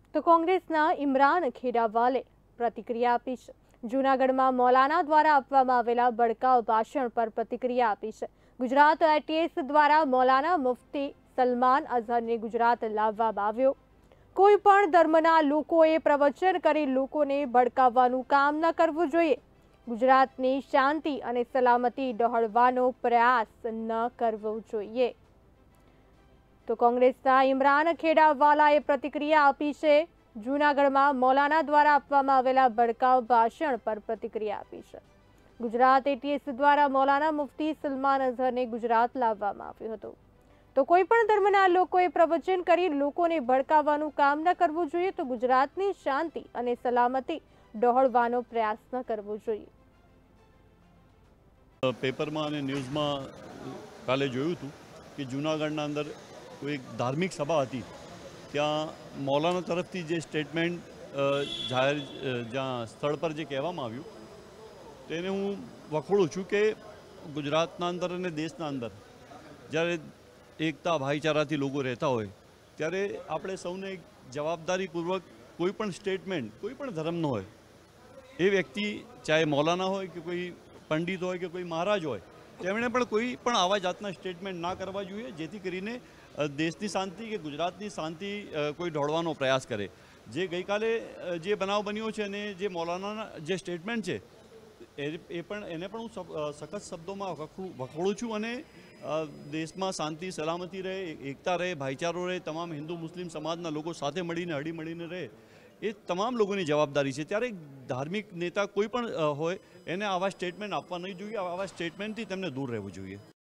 તો કોંગ્રેસના ઇમરાન ખેડાવાલે પ્રતિક્રિયા આપી છે। જૂનાગઢમાં મૌલાના દ્વારા આપવામાં આવેલા ભડકાઉ ભાષણ પર પ્રતિક્રિયા આપી છે। ગુજરાત ITS દ્વારા મૌલાના મુફ્તી સલમાન અઝહરને ગુજરાત લાવવામાં આવ્યો। કોઈ પણ ધર્મના લોકોએ પ્રવચન કરી લોકોને ભડકાવવાનું કામ ન કરવું જોઈએ। ગુજરાતની શાંતિ અને સલામતી ડહોળવાનો પ્રયાસ ન કરવો જોઈએ। તો કોંગ્રેસના ઇમરાન ખેડાવાલાએ પ્રતિક્રિયા આપી છે। જૂનાગઢમાં મૌલાના દ્વારા આપવામાં આવેલા ભડકાઉ ભાષણ પર પ્રતિક્રિયા આપી છે। ગુજરાત ATS દ્વારા મૌલાના મુફ્તી સલમાન અઝહરને ગુજરાત લાવવામાં આવ્યું હતું। તો કોઈ પણ ધર્મના લોકોએ પ્રવચન કરી લોકોને ભડકાવવાનું કામ ન કરવું જોઈએ। તો ગુજરાતની શાંતિ અને સલામતી ડહોળવાનો પ્રયાસ ન કરવો જોઈએ। પેપરમાં અને ન્યૂઝમાં કાલે જોયું હતું કે જૂનાગઢના અંદર કોઈ એક ધાર્મિક સભા હતી, ત્યાં મૌલાના તરફથી જે સ્ટેટમેન્ટ જાહેર જ્યાં સ્થળ પર જે કહેવામાં આવ્યું તેને હું વખોડું છું કે ગુજરાતના અંદર અને દેશના અંદર જ્યારે એકતા ભાઈચારાથી લોકો રહેતા હોય ત્યારે આપણે સૌને જવાબદારીપૂર્વક કોઈ પણ સ્ટેટમેન્ટ કોઈ પણ ધર્મનો હોય એ વ્યક્તિ ચાહે મૌલાના હોય કે કોઈ પંડિત હોય કે કોઈ મહારાજ હોય તેમણે પણ કોઈ પણ આવા જાતના સ્ટેટમેન્ટ ના કરવા જોઈએ જેથી કરીને દેશની શાંતિ કે ગુજરાતની શાંતિ કોઈ ઢોળવાનો પ્રયાસ કરે। જે ગઈકાલે જે બનાવ બન્યો છે અને જે મૌલાનાના જે સ્ટેટમેન્ટ છે એને પણ હું સખત શબ્દોમાં વખોડું છું અને દેશમાં શાંતિ સલામતી રહે, એકતા રહે, ભાઈચારો રહે, તમામ હિન્દુ મુસ્લિમ સમાજના લોકો સાથે મળીને હળી મળીને રહે એ તમામ લોકોની જવાબદારી છે। ત્યારે ધાર્મિક નેતા કોઈ પણ હોય એને આવા સ્ટેટમેન્ટ આપવા નહીં જોઈએ, આવા સ્ટેટમેન્ટથી તેમને દૂર રહેવું જોઈએ।